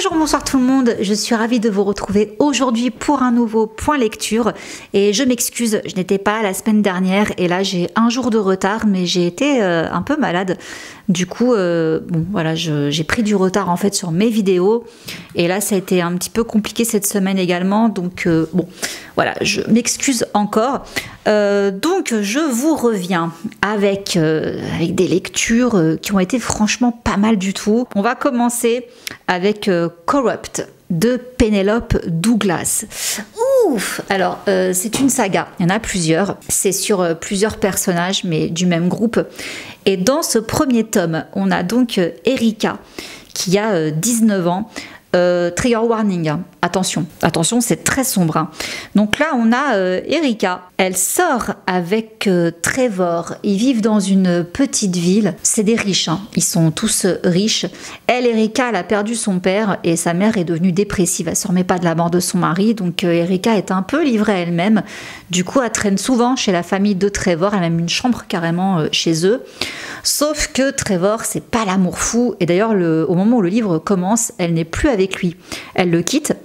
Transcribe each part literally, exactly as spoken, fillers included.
Bonjour, bonsoir tout le monde, je suis ravie de vous retrouver aujourd'hui pour un nouveau point lecture et je m'excuse, je n'étais pas la semaine dernière et là j'ai un jour de retard mais j'ai été euh, un peu malade. Du coup, euh, bon voilà, j'ai pris du retard en fait sur mes vidéos et là ça a été un petit peu compliqué cette semaine également, donc euh, bon voilà, je m'excuse encore. Euh, donc je vous reviens avec, euh, avec des lectures euh, qui ont été franchement pas mal du tout. On va commencer avec euh, Corrupt de Penelope Douglas. Ouf! Alors, euh, c'est une saga, il y en a plusieurs. C'est sur euh, plusieurs personnages, mais du même groupe. Et dans ce premier tome, on a donc euh, Erika, qui a euh, dix-neuf ans. Euh, trigger warning, hein. Attention, attention, c'est très sombre. Hein. Donc là, on a euh, Erika. Elle sort avec euh, Trevor. Ils vivent dans une petite ville. C'est des riches, hein. Ils sont tous euh, riches. Elle, Erika, elle a perdu son père et sa mère est devenue dépressive. Elle ne se remet pas de la mort de son mari. Donc euh, Erika est un peu livrée à elle-même. Du coup, elle traîne souvent chez la famille de Trevor. Elle a même une chambre carrément euh, chez eux. Sauf que Trevor, c'est pas l'amour fou. Et d'ailleurs, au moment où le livre commence, elle n'est plus avec lui. Elle le quitte.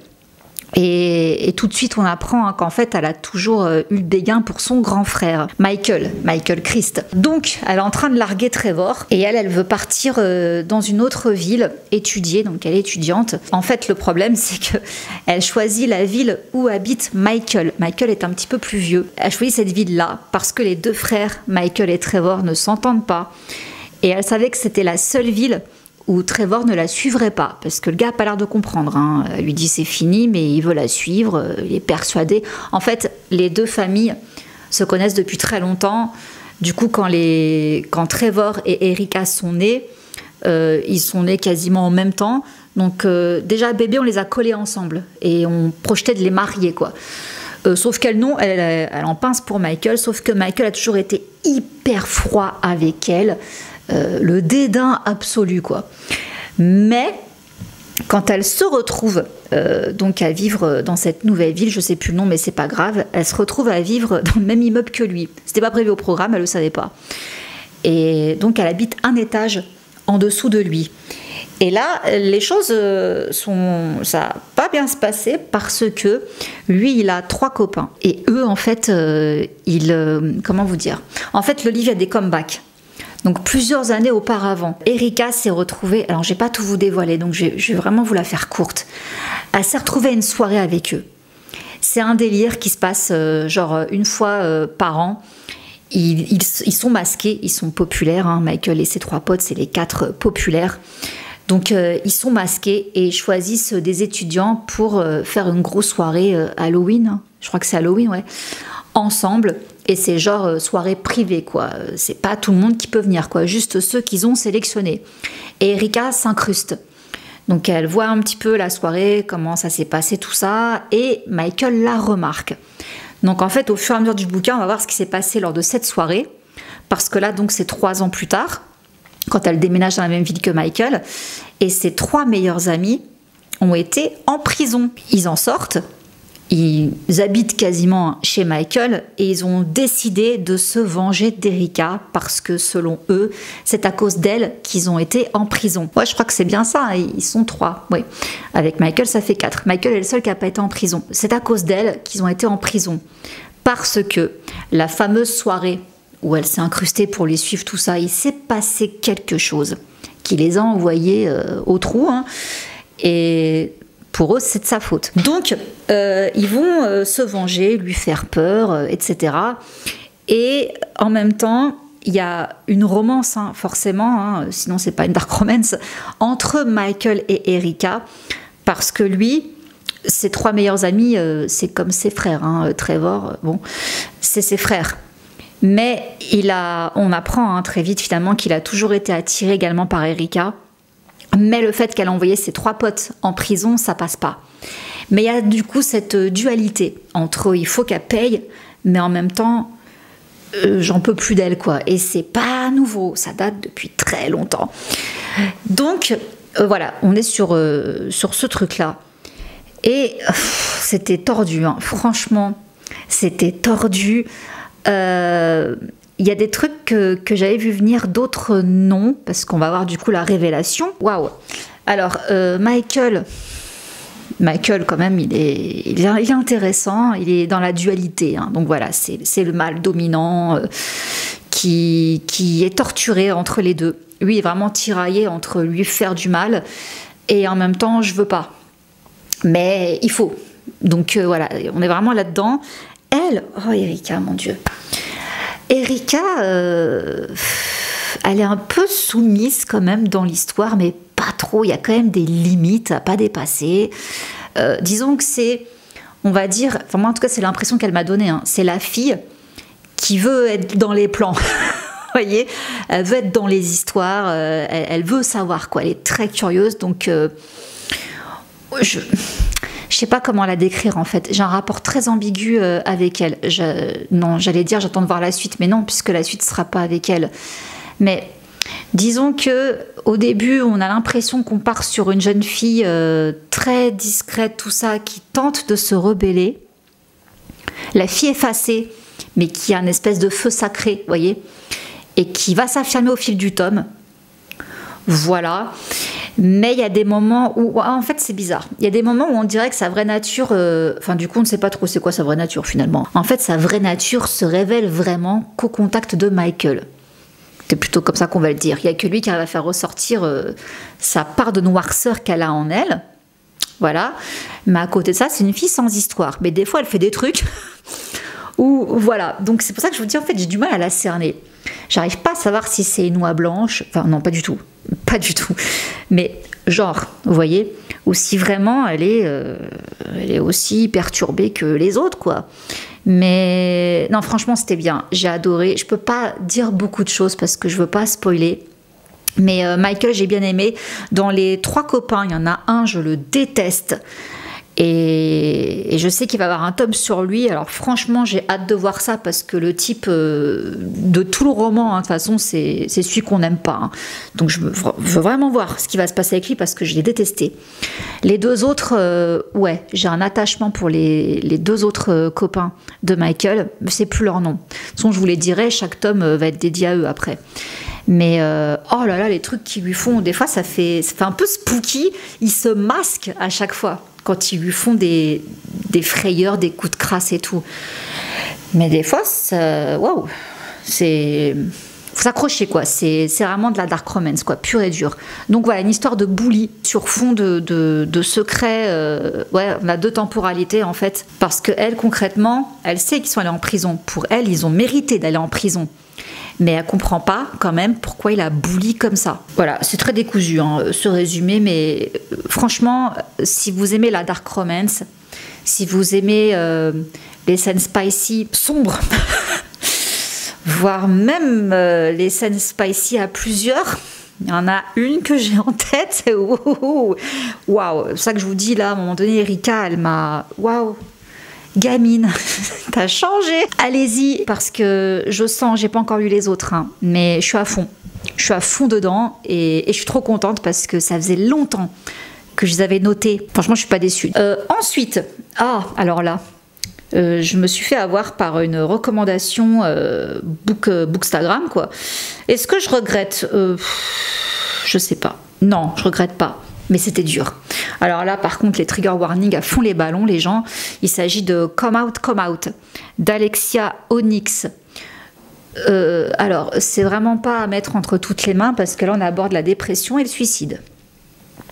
Et, et tout de suite, on apprend hein, qu'en fait, elle a toujours euh, eu le dégain pour son grand frère, Michael, Michael Christ. Donc, elle est en train de larguer Trevor et elle, elle veut partir euh, dans une autre ville étudier. Donc, elle est étudiante. En fait, le problème, c'est que elle choisit la ville où habite Michael. Michael est un petit peu plus vieux. Elle choisit cette ville-là parce que les deux frères, Michael et Trevor, ne s'entendent pas. Et elle savait que c'était la seule ville où Trevor ne la suivrait pas, parce que le gars n'a pas l'air de comprendre. Hein. Elle lui dit c'est fini, mais il veut la suivre, il est persuadé. En fait, les deux familles se connaissent depuis très longtemps. Du coup, quand, les... quand Trevor et Erika sont nés, euh, ils sont nés quasiment en même temps. Donc euh, déjà, bébé, on les a collés ensemble et on projetait de les marier, quoi. Euh, sauf qu'elle, non, elle, elle, elle en pince pour Michael, sauf que Michael a toujours été hyper froid avec elle. Euh, le dédain absolu, quoi. Mais quand elle se retrouve euh, donc à vivre dans cette nouvelle ville, je sais plus le nom, mais c'est pas grave, elle se retrouve à vivre dans le même immeuble que lui. C'était pas prévu au programme, elle le savait pas. Et donc elle habite un étage en dessous de lui. Et là, les choses sont, ça va pas bien se passer parce que lui, il a trois copains et eux, en fait, euh, ils, euh, comment vous dire ? En fait, le livre a des comebacks. Donc plusieurs années auparavant, Erika s'est retrouvée, alors je vais pas tout vous dévoiler, donc je vais, je vais vraiment vous la faire courte. Elle s'est retrouvée à une soirée avec eux. C'est un délire qui se passe euh, genre une fois euh, par an. Ils, ils, ils sont masqués, ils sont populaires, hein. Michael et ses trois potes, c'est les quatre populaires. Donc euh, ils sont masqués et choisissent des étudiants pour euh, faire une grosse soirée euh, Halloween. Hein. Je crois que c'est Halloween, ouais. Ensemble. Et c'est genre euh, soirée privée, quoi. C'est pas tout le monde qui peut venir, quoi. Juste ceux qu'ils ont sélectionnés. Et Erika s'incruste. Donc elle voit un petit peu la soirée, comment ça s'est passé, tout ça. Et Michael la remarque. Donc en fait, au fur et à mesure du bouquin, on va voir ce qui s'est passé lors de cette soirée. Parce que là, donc, c'est trois ans plus tard, quand elle déménage dans la même ville que Michael. Et ses trois meilleurs amis ont été en prison. Ils en sortent. Ils habitent quasiment chez Michael et ils ont décidé de se venger d'Erika parce que selon eux, c'est à cause d'elle qu'ils ont été en prison. Ouais, je crois que c'est bien ça, ils sont trois. Oui. Avec Michael, ça fait quatre. Michael est le seul qui n'a pas été en prison. C'est à cause d'elle qu'ils ont été en prison. Parce que la fameuse soirée où elle s'est incrustée pour les suivre, tout ça, il s'est passé quelque chose qui les a envoyés euh, au trou. Hein. Et pour eux, c'est de sa faute. Donc, euh, ils vont euh, se venger, lui faire peur, euh, et cetera. Et en même temps, il y a une romance, hein, forcément, hein, sinon c'est pas une dark romance, entre Michael et Erika, parce que lui, ses trois meilleurs amis, euh, c'est comme ses frères. Hein, Trevor, bon, c'est ses frères. Mais il a, on apprend hein, très vite finalement qu'il a toujours été attiré également par Erika. Mais le fait qu'elle a envoyé ses trois potes en prison, ça passe pas. Mais il y a du coup cette dualité entre il faut qu'elle paye, mais en même temps, euh, j'en peux plus d'elle, quoi. Et c'est pas nouveau, ça date depuis très longtemps. Donc, euh, voilà, on est sur, euh, sur ce truc-là. Et pff, c'était tordu, hein. Franchement, c'était tordu. Euh, Il y a des trucs que, que j'avais vu venir, d'autres non, parce qu'on va voir du coup la révélation. Waouh! Alors, euh, Michael, Michael quand même, il est, il est, il est intéressant, il est dans la dualité. Hein. Donc voilà, c'est le mâle dominant euh, qui, qui est torturé entre les deux. Lui est vraiment tiraillé entre lui faire du mal et en même temps, je veux pas. Mais il faut. Donc euh, voilà, on est vraiment là-dedans. Elle, oh Erika, mon Dieu. Erika, euh, elle est un peu soumise quand même dans l'histoire, mais pas trop. Il y a quand même des limites à pas dépasser. Euh, disons que c'est, on va dire, enfin moi en tout cas c'est l'impression qu'elle m'a donnée, hein, c'est la fille qui veut être dans les plans. Vous voyez, elle veut être dans les histoires, euh, elle, elle veut savoir quoi. Elle est très curieuse, donc euh, je je sais pas comment la décrire en fait. J'ai un rapport très ambigu euh, avec elle. Je, non, j'allais dire j'attends de voir la suite, mais non, puisque la suite sera pas avec elle. Mais disons que au début, on a l'impression qu'on part sur une jeune fille euh, très discrète, tout ça, qui tente de se rebeller. La fille effacée, mais qui a une espèce de feu sacré, vous voyez, et qui va s'affirmer au fil du tome. Voilà. Mais il y a des moments où, en fait c'est bizarre, il y a des moments où on dirait que sa vraie nature, euh, enfin du coup on ne sait pas trop c'est quoi sa vraie nature finalement. En fait sa vraie nature se révèle vraiment qu'au contact de Michael. C'est plutôt comme ça qu'on va le dire. Il n'y a que lui qui arrive à faire ressortir euh, sa part de noirceur qu'elle a en elle. Voilà. Mais à côté de ça, c'est une fille sans histoire. Mais des fois elle fait des trucs où, voilà. Donc c'est pour ça que je vous dis en fait j'ai du mal à la cerner. J'arrive pas à savoir si c'est une oie blanche, enfin non pas du tout. Pas du tout, mais genre, vous voyez, ou si vraiment elle est, euh, elle est aussi perturbée que les autres, quoi. Mais non, franchement, c'était bien, j'ai adoré. Je peux pas dire beaucoup de choses parce que je veux pas spoiler. Mais euh, Michael, j'ai bien aimé. Dans les trois copains, il y en a un, je le déteste. Et, et je sais qu'il va y avoir un tome sur lui. Alors franchement, j'ai hâte de voir ça parce que le type euh, de tout le roman, hein, de toute façon, c'est celui qu'on n'aime pas. Hein. Donc je veux, je veux vraiment voir ce qui va se passer avec lui parce que je l'ai détesté. Les deux autres, euh, ouais, j'ai un attachement pour les, les deux autres euh, copains de Michael. Je ne sais plus leur nom. De toute façon, je vous les dirai, chaque tome euh, va être dédié à eux après. Mais euh, oh là là, les trucs qu'ils lui font, des fois, ça fait, ça fait un peu spooky. Ils se masquent à chaque fois quand ils lui font des, des frayeurs, des coups de crasse et tout. Mais des fois, waouh, c'est... faut s'accrocher, quoi. C'est vraiment de la dark romance, quoi, pure et dure. Donc voilà, une histoire de bully sur fond de, de, de secrets. Euh, ouais, on a deux temporalités, en fait. Parce qu'elle, concrètement, elle sait qu'ils sont allés en prison. Pour elle, ils ont mérité d'aller en prison. Mais elle comprend pas quand même pourquoi il a bully comme ça. Voilà, c'est très décousu hein, ce résumé, mais euh, franchement, si vous aimez la dark romance, si vous aimez euh, les scènes spicy sombres, voire même euh, les scènes spicy à plusieurs, il y en a une que j'ai en tête. Waouh, wow. C'est ça que je vous dis là, à un moment donné, Erika, elle m'a... Waouh. Gamine, t'as changé. Allez-y, parce que je sens, j'ai pas encore lu les autres, hein, mais je suis à fond. Je suis à fond dedans et, et je suis trop contente parce que ça faisait longtemps que je les avais notés. Franchement, je suis pas déçue. Euh, ensuite, ah, alors là, euh, je me suis fait avoir par une recommandation euh, book, euh, Bookstagram, quoi. Est-ce que je regrette euh, Je sais pas. Non, je regrette pas. Mais c'était dur. Alors là, par contre, les trigger warnings à fond les ballons, les gens. Il s'agit de Come Out, Come Out d'Alexia Onyx. Euh, alors, c'est vraiment pas à mettre entre toutes les mains parce que là, on aborde la dépression et le suicide. D'accord ?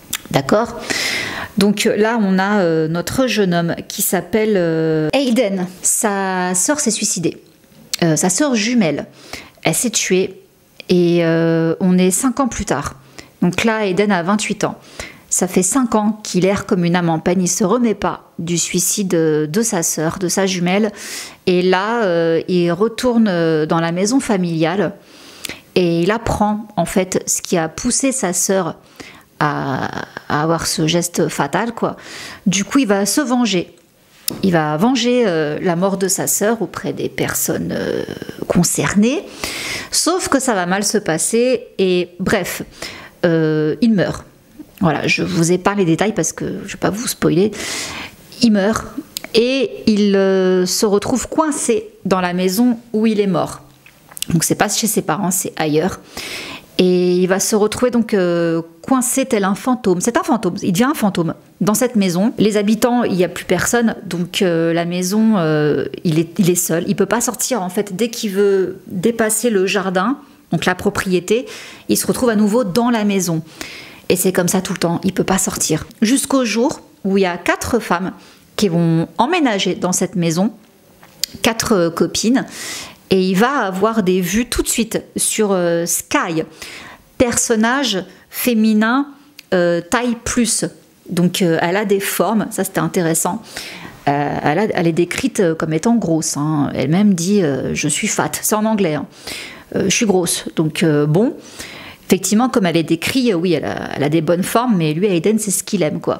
Donc là, on a euh, notre jeune homme qui s'appelle euh, Aiden. Sa sœur s'est suicidée. Euh, sa sœur jumelle. Elle s'est tuée. Et euh, on est cinq ans plus tard. Donc là, Aiden a vingt-huit ans. Ça fait cinq ans qu'il erre comme une âme en peine. Il ne se remet pas du suicide de sa sœur, de sa jumelle. Et là, euh, il retourne dans la maison familiale et il apprend en fait ce qui a poussé sa sœur à, à avoir ce geste fatal, quoi. Du coup, il va se venger. Il va venger euh, la mort de sa sœur auprès des personnes euh, concernées. Sauf que ça va mal se passer et bref... Euh, il meurt. Voilà, je vous épargne les détails parce que je ne vais pas vous spoiler. Il meurt et il euh, se retrouve coincé dans la maison où il est mort. Donc c'est pas chez ses parents, c'est ailleurs. Et il va se retrouver donc euh, coincé tel un fantôme. C'est un fantôme, il devient un fantôme. Dans cette maison, les habitants, il n'y a plus personne, donc euh, la maison, euh, il, est, il est seul. Il ne peut pas sortir, en fait, dès qu'il veut dépasser le jardin, donc la propriété, il se retrouve à nouveau dans la maison. Et c'est comme ça tout le temps, il ne peut pas sortir. Jusqu'au jour où il y a quatre femmes qui vont emménager dans cette maison, quatre euh, copines, et il va avoir des vues tout de suite sur euh, Sky, personnage féminin euh, taille plus. Donc euh, elle a des formes, ça c'était intéressant. Euh, elle, a, elle est décrite comme étant grosse. Hein. Elle-même dit euh, je suis fat, c'est en anglais. Hein. Euh, je suis grosse. Donc euh, bon, effectivement comme elle est décrite, oui elle a, elle a des bonnes formes, mais lui Hayden c'est ce qu'il aime quoi.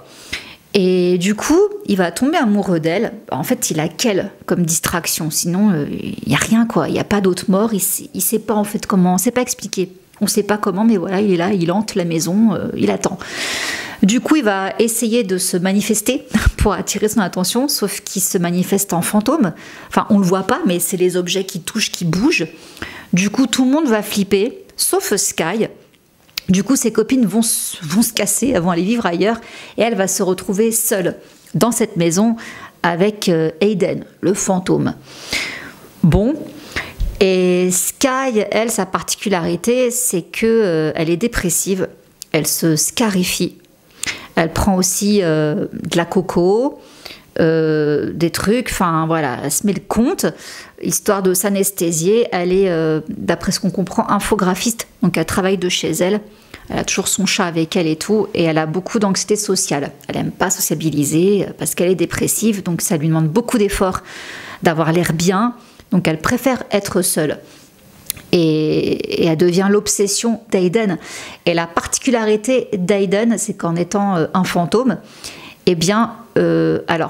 Et du coup, il va tomber amoureux d'elle. En fait, il a qu'elle comme distraction. Sinon, il euh, n'y a rien, quoi. Il n'y a pas d'autre mort. Il ne sait pas, en fait, comment. On ne sait pas expliquer. On ne sait pas comment, mais voilà, il est là, il hante la maison, euh, il attend. Du coup, il va essayer de se manifester pour attirer son attention, sauf qu'il se manifeste en fantôme. Enfin, on ne le voit pas, mais c'est les objets qui touchent, qui bougent. Du coup, tout le monde va flipper, sauf Sky. Du coup, ses copines vont, vont se casser, elles vont aller vivre ailleurs, et elle va se retrouver seule dans cette maison avec euh, Hayden, le fantôme. Bon, et Sky, elle, sa particularité, c'est que euh, elle est dépressive, elle se scarifie, elle prend aussi euh, de la coco, euh, des trucs, enfin voilà, elle se met le compte, histoire de s'anesthésier. Elle est, euh, d'après ce qu'on comprend, infographiste, donc elle travaille de chez elle. Elle a toujours son chat avec elle et tout, et elle a beaucoup d'anxiété sociale. Elle n'aime pas sociabiliser parce qu'elle est dépressive, donc ça lui demande beaucoup d'efforts d'avoir l'air bien, donc elle préfère être seule. Et, et elle devient l'obsession d'Hayden. Et la particularité d'Hayden, c'est qu'en étant euh, un fantôme, eh bien, euh, alors,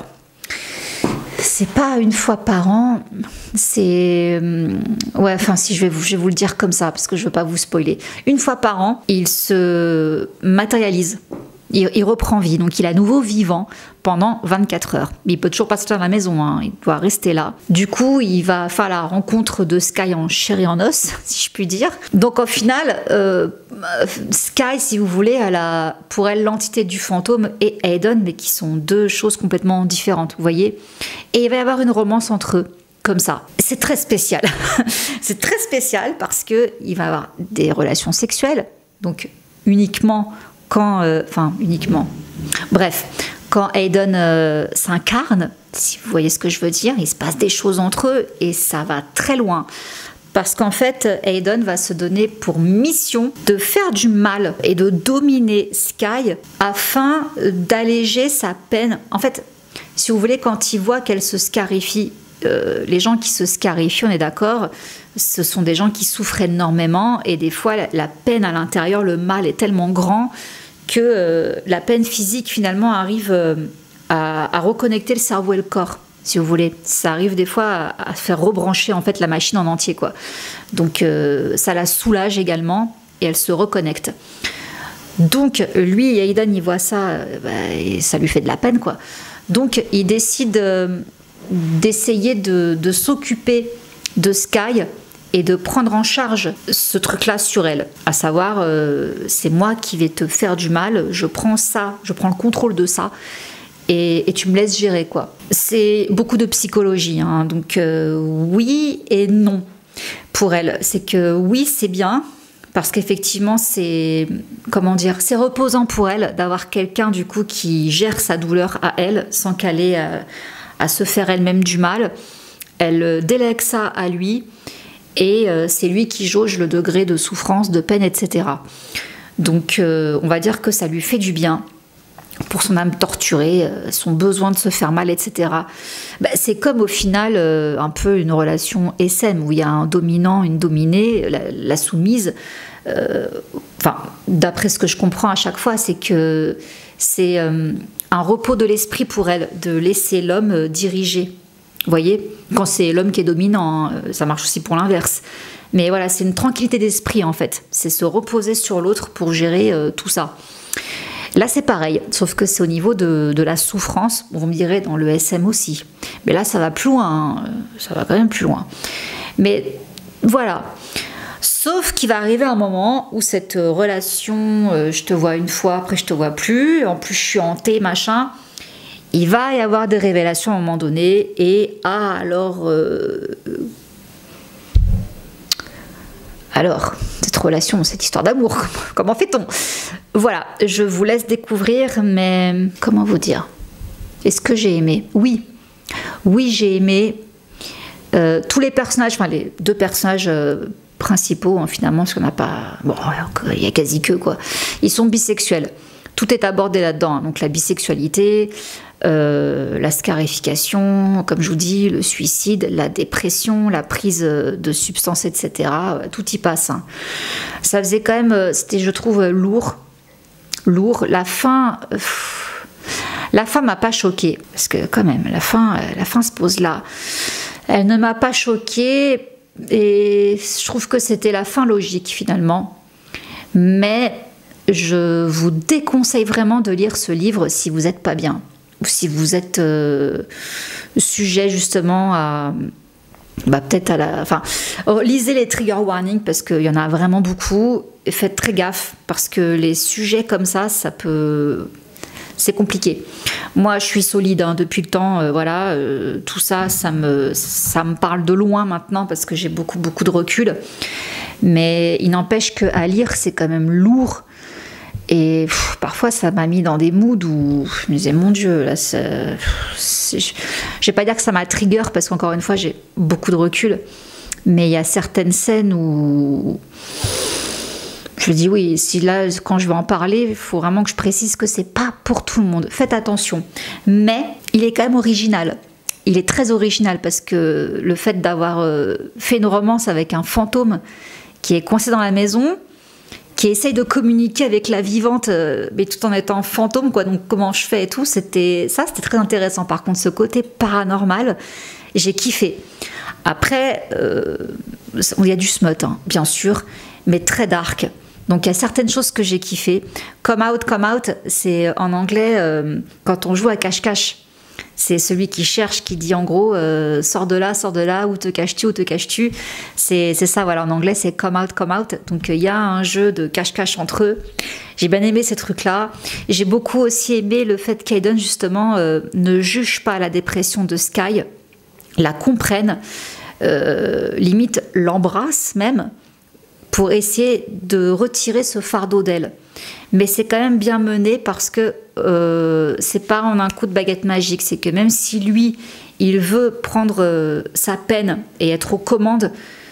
c'est pas une fois par an, c'est... Ouais, enfin, si je vais, vous, je vais vous le dire comme ça, parce que je veux pas vous spoiler. Une fois par an, il se matérialise, il, il reprend vie, donc il est à nouveau vivant pendant vingt-quatre heures. Mais il peut toujours pas sortir de la maison, hein, il doit rester là. Du coup, il va faire la rencontre de Sky en chair et en os, si je puis dire. Donc au final, euh, Sky, si vous voulez, elle a pour elle l'entité du fantôme et Hayden, mais qui sont deux choses complètement différentes, vous voyez. Et il va y avoir une romance entre eux, comme ça. C'est très spécial. C'est très spécial parce qu'il va y avoir des relations sexuelles, donc uniquement quand... Euh, enfin, uniquement... Bref, quand Hayden euh, s'incarne, si vous voyez ce que je veux dire, il se passe des choses entre eux et ça va très loin. Parce qu'en fait, Hayden va se donner pour mission de faire du mal et de dominer Sky afin d'alléger sa peine. En fait, si vous voulez, quand il voit qu'elle se scarifie, euh, les gens qui se scarifient, on est d'accord, ce sont des gens qui souffrent énormément et des fois, la, la peine à l'intérieur, le mal est tellement grand que euh, la peine physique finalement arrive euh, à, à reconnecter le cerveau et le corps, si vous voulez. Ça arrive des fois à, à faire rebrancher en fait la machine en entier, quoi. Donc euh, ça la soulage également et elle se reconnecte. Donc lui, Hayden, il voit ça, euh, bah, et ça lui fait de la peine, quoi. Donc il décide euh, d'essayer de, de s'occuper de Sky et de prendre en charge ce truc-là sur elle. À savoir, euh, c'est moi qui vais te faire du mal, je prends ça, je prends le contrôle de ça, et, et tu me laisses gérer, quoi. C'est beaucoup de psychologie, hein, donc euh, oui et non pour elle. C'est que oui, c'est bien, parce qu'effectivement, c'est, comment dire, c'est reposant pour elle d'avoir quelqu'un, du coup, qui gère sa douleur à elle, sans qu'elle ait à, à se faire elle-même du mal. Elle délègue ça à lui, et euh, c'est lui qui jauge le degré de souffrance, de peine, et cetera. Donc euh, on va dire que ça lui fait du bien pour son âme torturée, euh, son besoin de se faire mal, et cetera. Bah, c'est comme au final euh, un peu une relation S M où il y a un dominant, une dominée, la, la soumise. Euh, enfin, d'après ce que je comprends à chaque fois, c'est que c'est euh, un repos de l'esprit pour elle de laisser l'homme euh, diriger. Vous voyez, quand c'est l'homme qui est dominant, ça marche aussi pour l'inverse. Mais voilà, c'est une tranquillité d'esprit en fait. C'est se reposer sur l'autre pour gérer euh, tout ça. Là, c'est pareil, sauf que c'est au niveau de, de la souffrance. Vous me direz dans le S M aussi. Mais là, ça va plus loin. Hein. Ça va quand même plus loin. Mais voilà. Sauf qu'il va arriver un moment où cette relation, euh, je te vois une fois, après je te vois plus, en plus je suis hantée, machin, il va y avoir des révélations à un moment donné, et ah, alors... Euh, alors, cette relation, cette histoire d'amour, comment fait-on? Voilà, je vous laisse découvrir, mais comment vous dire? Est-ce que j'ai aimé? Oui, oui j'ai aimé euh, tous les personnages, enfin les deux personnages... Euh, principaux hein, finalement, parce qu'on n'a pas, bon, il y a quasi que quoi, ils sont bisexuels, tout est abordé là-dedans, hein. Donc la bisexualité, euh, la scarification, comme je vous dis, le suicide, la dépression, la prise de substances, etc., tout y passe, hein. Ça faisait quand même, c'était, je trouve, lourd lourd, la fin pff, la fin m'a pas choquée, parce que quand même la fin, la fin se pose là, elle ne m'a pas choquée. Et je trouve que c'était la fin logique finalement. Mais je vous déconseille vraiment de lire ce livre si vous n'êtes pas bien. Ou si vous êtes euh, sujet justement à... Bah, peut-être à la... Enfin, oh, lisez les trigger warnings parce qu'il y en a vraiment beaucoup. Et faites très gaffe parce que les sujets comme ça, ça peut... C'est compliqué. Moi, je suis solide hein, depuis le temps. Euh, voilà, euh, tout ça, ça me, ça me parle de loin maintenant parce que j'ai beaucoup, beaucoup de recul. Mais il n'empêche qu'à lire, c'est quand même lourd. Et pff, parfois, ça m'a mis dans des moods où je me disais, mon Dieu, là, c'est... je vais pas dire que ça m'a trigger parce qu'encore une fois, j'ai beaucoup de recul. Mais il y a certaines scènes où... Je dis oui, si là, quand je vais en parler, il faut vraiment que je précise que c'est pas pour tout le monde. Faites attention. Mais il est quand même original. Il est très original parce que le fait d'avoir euh, fait une romance avec un fantôme qui est coincé dans la maison, qui essaye de communiquer avec la vivante, euh, mais tout en étant fantôme, quoi. Donc comment je fais et tout, c'était ça, c'était très intéressant. Par contre, ce côté paranormal, j'ai kiffé. Après, euh, il y a du smut, hein, bien sûr, mais très dark. Donc il y a certaines choses que j'ai kiffé. Come out, come out, c'est en anglais euh, quand on joue à cache-cache. C'est celui qui cherche, qui dit en gros euh, sors de là, sors de là, où te caches-tu, où te caches-tu. C'est ça, voilà, en anglais c'est come out, come out. Donc il y a un jeu de cache-cache entre eux. J'ai bien aimé ces trucs-là. J'ai beaucoup aussi aimé le fait qu'Aiden justement euh, ne juge pas la dépression de Sky, la comprenne, euh, limite l'embrasse même, pour essayer de retirer ce fardeau d'elle. Mais c'est quand même bien mené parce que euh, c'est pas en un coup de baguette magique, c'est que même si lui, il veut prendre euh, sa peine et être aux commandes,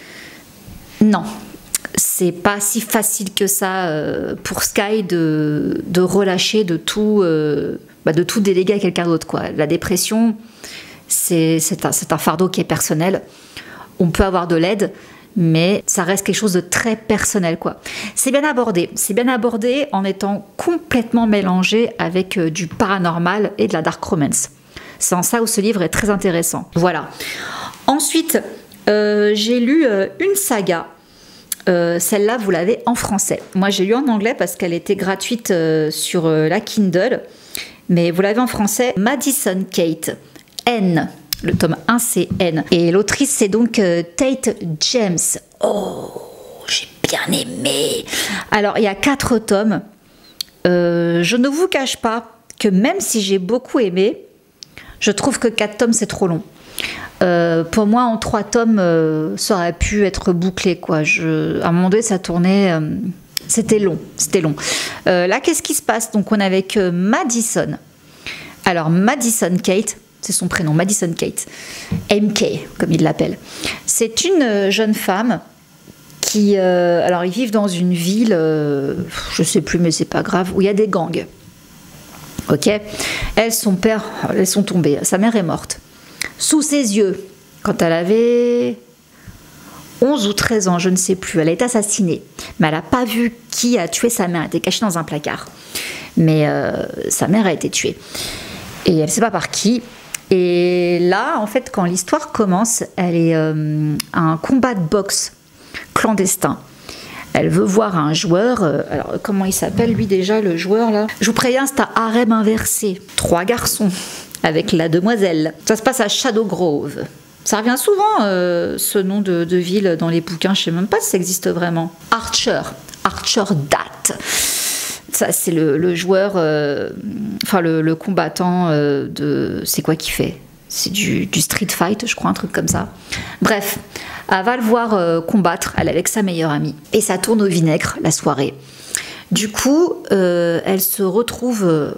non, c'est pas si facile que ça euh, pour Sky de, de relâcher, de tout, euh, bah de tout déléguer à quelqu'un d'autre, quoi. La dépression, c'est un, c'est un fardeau qui est personnel. On peut avoir de l'aide, mais ça reste quelque chose de très personnel, quoi. C'est bien abordé, c'est bien abordé en étant complètement mélangé avec euh, du paranormal et de la dark romance. C'est en ça où ce livre est très intéressant. Voilà. Ensuite, euh, j'ai lu euh, une saga. Euh, Celle-là, vous l'avez en français. Moi, j'ai lu en anglais parce qu'elle était gratuite euh, sur euh, la Kindle, mais vous l'avez en français. Madison Kate, N. Le tome un, c'est N. Et l'autrice, c'est donc euh, Tate James. Oh, j'ai bien aimé. Alors, il y a quatre tomes. Euh, je ne vous cache pas que même si j'ai beaucoup aimé, je trouve que quatre tomes, c'est trop long. Euh, pour moi, en trois tomes, euh, ça aurait pu être bouclé, quoi. Je, à un moment donné, ça tournait... Euh, c'était long, c'était long. Euh, là, qu'est-ce qui se passe? Donc, on est avec euh, Madison. Alors, Madison Kate... c'est son prénom, Madison Kate, M K, comme il l'appelle. C'est une jeune femme qui... Euh, alors, ils vivent dans une ville, euh, je sais plus, mais c'est pas grave, où il y a des gangs. Ok? Elle, son père, elles sont tombées. Sa mère est morte. Sous ses yeux, quand elle avait onze ou treize ans, je ne sais plus, elle a été assassinée. Mais elle n'a pas vu qui a tué sa mère. Elle était cachée dans un placard. Mais euh, sa mère a été tuée. Et elle ne sait pas par qui. Et là, en fait, quand l'histoire commence, elle est euh, à un combat de boxe clandestin. Elle veut voir un joueur. Euh, alors, comment il s'appelle, lui, déjà, le joueur, là? Je vous préviens, c'est un harem inversé. Trois garçons avec la demoiselle. Ça se passe à Shadow Grove. Ça revient souvent, euh, ce nom de, de ville dans les bouquins. Je sais même pas si ça existe vraiment. Archer. Archer Date. Ça, c'est le, le joueur, euh, enfin le, le combattant euh, de... C'est quoi qu'il fait? C'est du, du street fight, je crois, un truc comme ça. Bref, elle va le voir euh, combattre, elle avec sa meilleure amie. Et ça tourne au vinaigre, la soirée. Du coup, euh, elle se retrouve... Euh,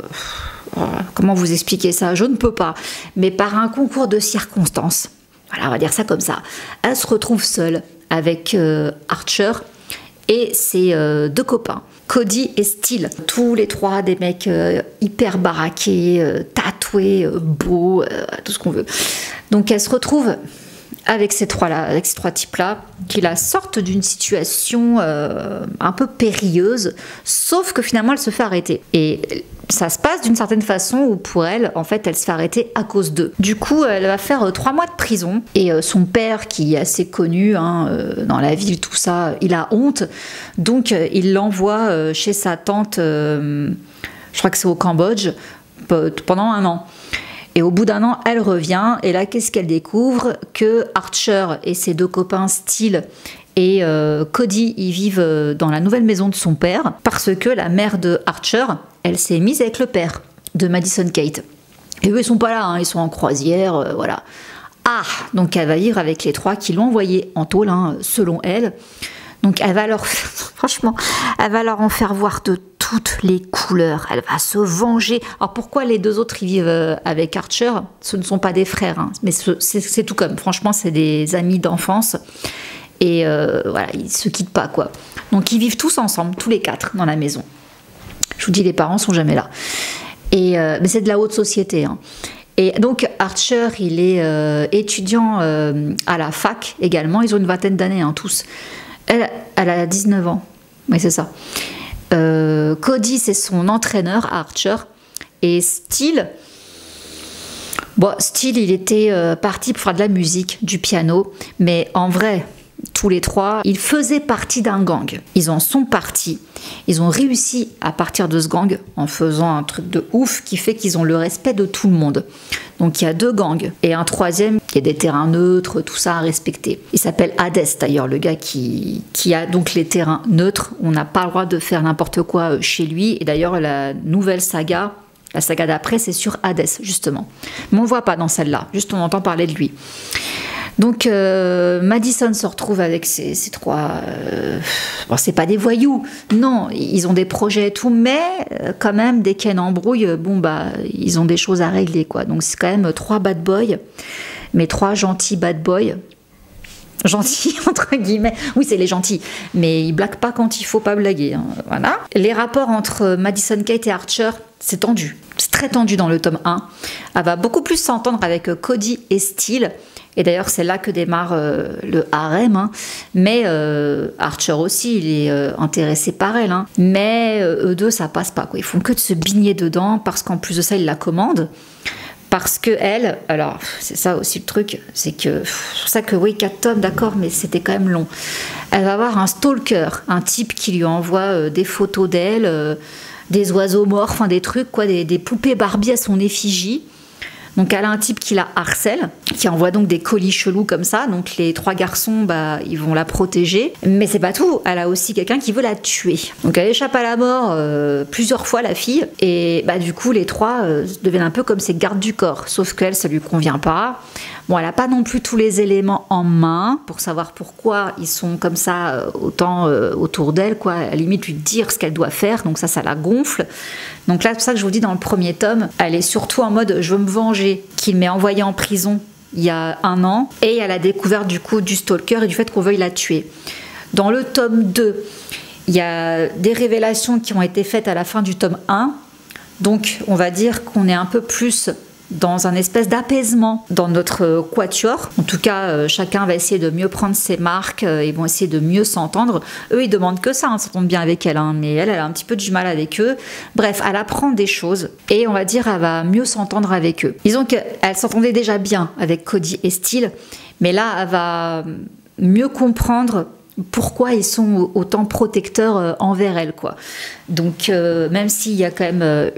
comment vous expliquer ça? Je ne peux pas. Mais par un concours de circonstances, voilà, on va dire ça comme ça, elle se retrouve seule avec euh, Archer et ses euh, deux copains, Cody et Steele. Tous les trois des mecs euh, hyper baraqués, euh, tatoués, euh, beaux, euh, tout ce qu'on veut. Donc elle se retrouve avec ces trois-là, avec ces trois types-là, qui la sortent d'une situation euh, un peu périlleuse, sauf que finalement elle se fait arrêter. Et ça se passe d'une certaine façon où pour elle, en fait, elle se fait arrêter à cause d'eux. Du coup, elle va faire euh, trois mois de prison. Et euh, son père, qui est assez connu hein, euh, dans la ville, tout ça, il a honte. Donc, euh, il l'envoie euh, chez sa tante, euh, je crois que c'est au Cambodge, pendant un an. Et au bout d'un an, elle revient. Et là, qu'est-ce qu'elle découvre? Que Archer et ses deux copains, Steele et euh, Cody, ils vivent dans la nouvelle maison de son père. Parce que la mère de Archer, elle s'est mise avec le père de Madison Kate. Et eux, ils sont pas là, hein, ils sont en croisière, euh, voilà. Ah, donc elle va vivre avec les trois qui l'ont envoyé en tôle, hein, selon elle. Donc elle va leur, franchement, elle va leur en faire voir de toutes les couleurs. Elle va se venger. Alors pourquoi les deux autres ils vivent avec Archer? Ce ne sont pas des frères, hein, mais c'est tout comme. Franchement, c'est des amis d'enfance. Et euh, voilà, ils se quittent pas, quoi. Donc ils vivent tous ensemble, tous les quatre, dans la maison. Je vous dis, les parents sont jamais là. Et, euh, mais c'est de la haute société. Hein. Et donc Archer, il est euh, étudiant euh, à la fac également. Ils ont une vingtaine d'années, hein, tous. Elle, elle a dix-neuf ans. Oui, c'est ça. Euh, Cody, c'est son entraîneur, Archer. Et Steele, bon, Steele, il était euh, parti pour faire de la musique, du piano. Mais en vrai, tous les trois, ils faisaient partie d'un gang. Ils en sont partis. Ils ont réussi à partir de ce gang en faisant un truc de ouf qui fait qu'ils ont le respect de tout le monde. Donc il y a deux gangs et un troisième qui a des terrains neutres, tout ça à respecter. Il s'appelle Hades d'ailleurs, le gars qui, qui a donc les terrains neutres. On n'a pas le droit de faire n'importe quoi chez lui. Et d'ailleurs la nouvelle saga, la saga d'après, c'est sur Hades justement. Mais on ne le voit pas dans celle-là, juste on entend parler de lui. Donc euh, Madison se retrouve avec ces, ces trois... Euh, bon, c'est pas des voyous, non, ils ont des projets et tout, mais euh, quand même, dès qu'il y a une embrouille, bon, bah, ils ont des choses à régler, quoi. Donc c'est quand même trois bad boys, mais trois gentils bad boys. Gentils, entre guillemets. Oui, c'est les gentils, mais ils blaguent pas quand il faut pas blaguer. Hein. Voilà. Les rapports entre Madison Kate et Archer, c'est tendu. C'est très tendu dans le tome un. Elle va beaucoup plus s'entendre avec Cody et Steele. Et d'ailleurs, c'est là que démarre euh, le harem. Hein. Mais euh, Archer aussi, il est euh, intéressé par elle. Hein. Mais euh, eux deux, ça passe pas, quoi. Ils font que de se baigner dedans parce qu'en plus de ça, ils la commandent. Parce que elle, alors c'est ça aussi le truc, c'est que c'est pour ça que oui, quatre tomes, d'accord, mais c'était quand même long. Elle va avoir un stalker, un type qui lui envoie euh, des photos d'elle, euh, des oiseaux morts, enfin des trucs, quoi, des, des poupées Barbie à son effigie. Donc elle a un type qui la harcèle, qui envoie donc des colis chelous comme ça. Donc les trois garçons, bah, ils vont la protéger. Mais c'est pas tout, elle a aussi quelqu'un qui veut la tuer. Donc elle échappe à la mort euh, plusieurs fois, la fille. Et bah, du coup, les trois euh, deviennent un peu comme ses gardes du corps. Sauf qu'elle, ça lui convient pas. Bon, elle a pas non plus tous les éléments en main pour savoir pourquoi ils sont comme ça euh, autant euh, autour d'elle, quoi. À la limite, lui dire ce qu'elle doit faire. Donc ça, ça la gonfle. Donc là, c'est pour ça que je vous dis, dans le premier tome, elle est surtout en mode « je veux me venger », qu'il m'ait envoyée en prison il y a un an, et elle a découvert du coup du stalker et du fait qu'on veuille la tuer. Dans le tome deux, il y a des révélations qui ont été faites à la fin du tome un, donc on va dire qu'on est un peu plus dans un espèce d'apaisement dans notre quatuor. En tout cas, euh, chacun va essayer de mieux prendre ses marques, euh, ils vont essayer de mieux s'entendre. Eux, ils demandent que ça, hein, s'entendent bien avec elle, hein, mais elle, elle a un petit peu du mal avec eux. Bref, elle apprend des choses et on va dire, elle va mieux s'entendre avec eux. Disons qu'elle s'entendait déjà bien avec Cody et Steele, mais là, elle va mieux comprendre pourquoi ils sont autant protecteurs envers elle, quoi. Donc, euh, même s'il y a quand même... Euh,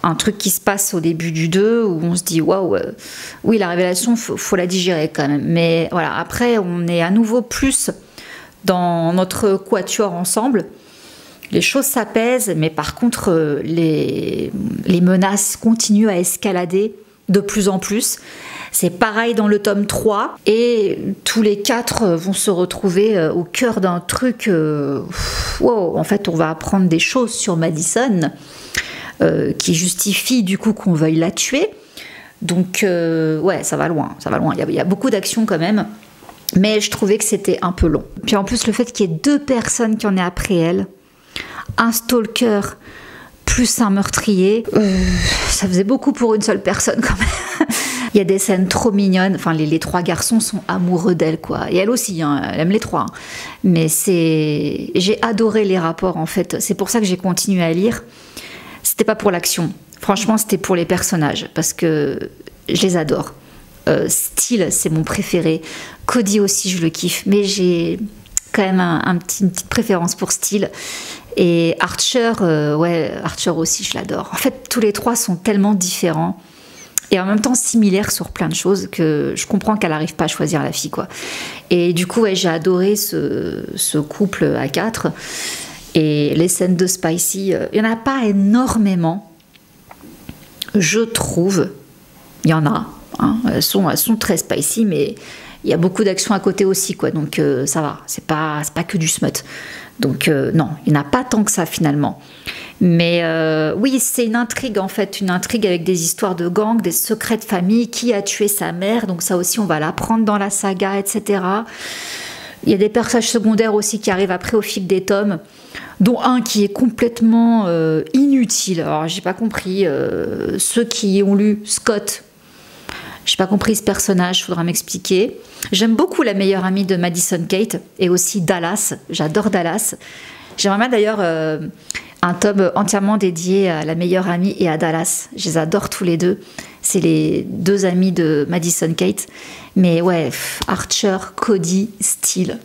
un truc qui se passe au début du deux où on se dit waouh, euh, oui, la révélation, faut, faut la digérer quand même. Mais voilà, après, on est à nouveau plus dans notre quatuor ensemble. Les choses s'apaisent, mais par contre, euh, les, les menaces continuent à escalader de plus en plus. C'est pareil dans le tome trois, et tous les quatre vont se retrouver au cœur d'un truc. Euh, wow, en fait, on va apprendre des choses sur Madison euh, qui justifient du coup qu'on veuille la tuer. Donc, euh, ouais, ça va loin, ça va loin. Il y a, il y a beaucoup d'actions quand même, mais je trouvais que c'était un peu long. Puis en plus, le fait qu'il y ait deux personnes qui en aient après elle, un stalker plus un meurtrier, euh, ça faisait beaucoup pour une seule personne quand même. Il y a des scènes trop mignonnes, enfin les, les trois garçons sont amoureux d'elle quoi, et elle aussi, hein, elle aime les trois. Hein. Mais c'est, j'ai adoré les rapports en fait, c'est pour ça que j'ai continué à lire. C'était pas pour l'action, franchement c'était pour les personnages, parce que je les adore. Euh, Steele, c'est mon préféré, Cody aussi je le kiffe, mais j'ai quand même un, un petit, une petite préférence pour Steele. Et Archer, euh, ouais, Archer aussi, je l'adore. En fait, tous les trois sont tellement différents et en même temps similaires sur plein de choses que je comprends qu'elle n'arrive pas à choisir la fille, quoi. Et du coup, ouais, j'ai adoré ce, ce couple à quatre. Et les scènes de Spicy, euh, il n'y en a pas énormément, je trouve. Il y en a, hein, elles sont, elles sont très spicy, mais il y a beaucoup d'actions à côté aussi, quoi. Donc euh, ça va, c'est pas, c'est pas que du smut. Donc euh, non, il n'y en a pas tant que ça finalement. Mais euh, oui, c'est une intrigue en fait, une intrigue avec des histoires de gang, des secrets de famille, qui a tué sa mère, donc ça aussi on va l'apprendre dans la saga, et cetera. Il y a des personnages secondaires aussi qui arrivent après au fil des tomes, dont un qui est complètement euh, inutile. Alors j'ai pas compris, euh, ceux qui ont lu Scott, j'ai pas compris ce personnage, faudra m'expliquer. J'aime beaucoup la meilleure amie de Madison Kate et aussi Dallas. J'adore Dallas. J'aimerais bien d'ailleurs euh, un tome entièrement dédié à la meilleure amie et à Dallas. Je les adore tous les deux. C'est les deux amis de Madison Kate. Mais ouais, Archer, Cody, Steele.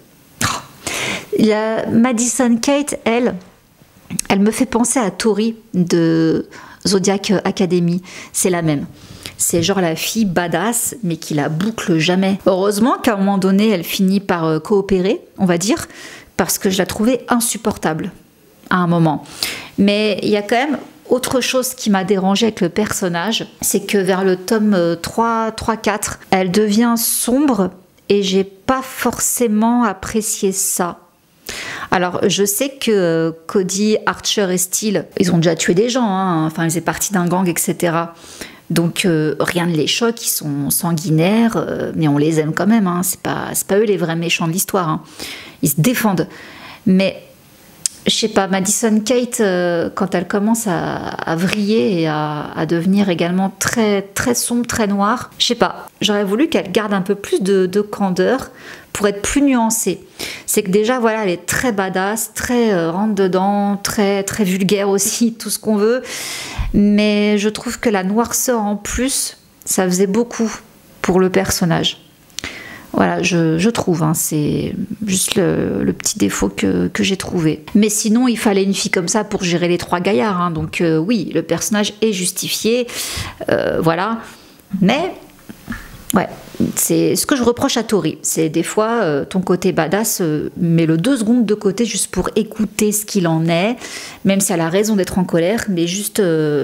La Madison Kate, elle, elle me fait penser à Tori de Zodiac Academy. C'est la même. C'est genre la fille badass, mais qui la boucle jamais. Heureusement qu'à un moment donné, elle finit par coopérer, on va dire, parce que je la trouvais insupportable à un moment. Mais il y a quand même autre chose qui m'a dérangée avec le personnage, c'est que vers le tome trois, quatre, elle devient sombre et j'ai pas forcément apprécié ça. Alors, je sais que Cody, Archer et Steele, ils ont déjà tué des gens, hein, enfin, ils faisaient partie d'un gang, et cetera. Donc euh, rien ne les choque, ils sont sanguinaires, euh, mais on les aime quand même, hein. C'est pas, c'est pas eux les vrais méchants de l'histoire, hein. Ils se défendent. Mais je sais pas, Madison Kate, euh, quand elle commence à, à vriller et à, à devenir également très, très sombre, très noire, je sais pas, j'aurais voulu qu'elle garde un peu plus de, de candeur pour être plus nuancée. C'est que déjà, voilà, elle est très badass, très euh, rentre-dedans, très, très vulgaire aussi, tout ce qu'on veut. Mais je trouve que la noirceur en plus, ça faisait beaucoup pour le personnage. Voilà, je, je trouve, hein, c'est juste le, le petit défaut que, que j'ai trouvé. Mais sinon, il fallait une fille comme ça pour gérer les trois gaillards. Hein, donc euh, oui, le personnage est justifié, euh, voilà. Mais, ouais, c'est ce que je reproche à Tori. C'est des fois, euh, ton côté badass, euh, mets-le deux secondes de côté juste pour écouter ce qu'il en est, même si elle a raison d'être en colère, mais juste... Euh,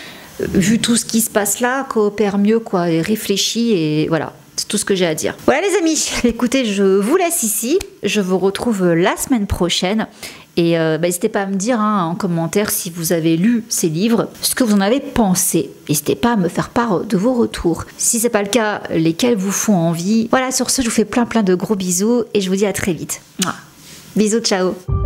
vu tout ce qui se passe là, coopère mieux, quoi, et réfléchit, et voilà. C'est tout ce que j'ai à dire. Voilà les amis, écoutez, je vous laisse ici. Je vous retrouve la semaine prochaine. Et euh, bah, n'hésitez pas à me dire hein, en commentaire si vous avez lu ces livres, ce que vous en avez pensé. N'hésitez pas à me faire part de vos retours. Si c'est pas le cas, lesquels vous font envie. Voilà, sur ce, je vous fais plein plein de gros bisous et je vous dis à très vite. Bisous, ciao.